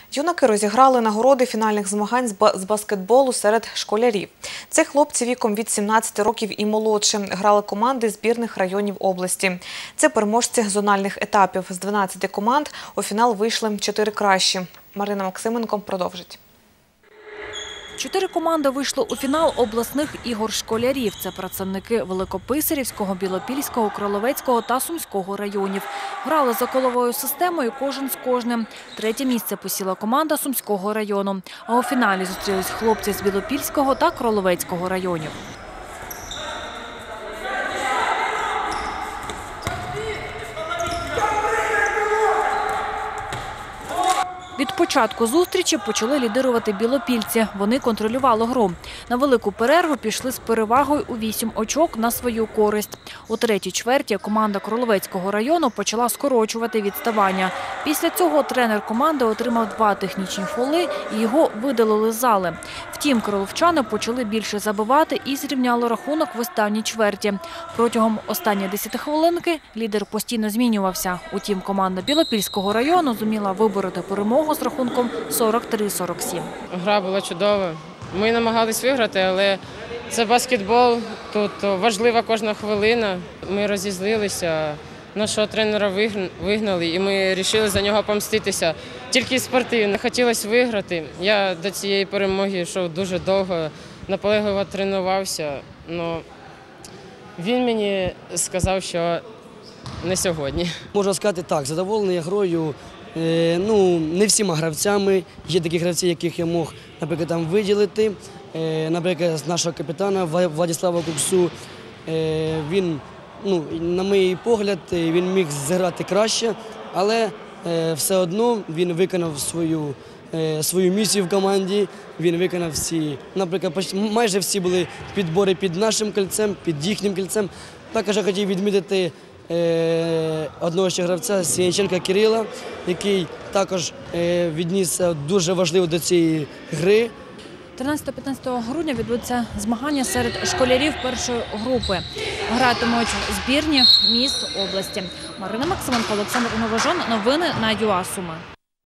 Юнаки розіграли нагороди фінальних змагань з баскетболу серед школярів. Це хлопці віком від 17 років і молодше. Грали команди збірних районів області. Це переможці зональних етапів. З 12 команд у фінал вийшли 4 кращі. Марина Максименко продовжить. 4 команди вийшли у фінал обласних ігор школярів. Це представники Великописарівського, Білопільського, Кролевецького та Сумського районів. Грали за коловою системою кожен з кожним. 3-е місце посіла команда Сумського району. А у фіналі зустрілись хлопці з Білопільського та Кролевецького районів. Від початку зустрічі почали лідирувати білопільці. Вони контролювали гру. На велику перерву пішли з перевагою у 8 очок на свою користь. У 3-й чверті команда Кролевецького району почала скорочувати відставання. Після цього тренер команди отримав 2 технічні фоли і його видалили з зали. Втім, кролевчани почали більше забивати і зрівняли рахунок в останній чверті. Протягом останньої 10 хвилинки лідер постійно змінювався. Утім, команда Білопільського району зуміла вибороти перемогу з рахунком 43-47. Гра була чудова. Ми намагались виграти, але це баскетбол, тут важлива кожна хвилина. Ми розізлилися, нашого тренера вигнали і ми вирішили за нього помститися. Тільки спортивно. Хотілося виграти. Я до цієї перемоги йшов дуже довго, наполегливо тренувався, але він мені сказав, що не сьогодні. Можна сказати так, задоволений грою. Не всіма гравцями. Є такі гравці, яких я мог, наприклад, там виділити. Наприклад, з нашого капітана Владислава Куксу. Він, на мій погляд, він міг зіграти краще, але все одно він виконав свою місію в команді. Він виконав всі, наприклад, майже всі були підбори під нашим кільцем, під їхнім кільцем. Також я хотів відмітити одного ще гравця Сіянченка Кирила, який також віднісся дуже важливо до цієї гри. 13-15 грудня відбудуться змагання серед школярів першої групи. Гратимуть збірні міст області. Марина Максименко, Олександр Новожон. Новини на ЮА Суми.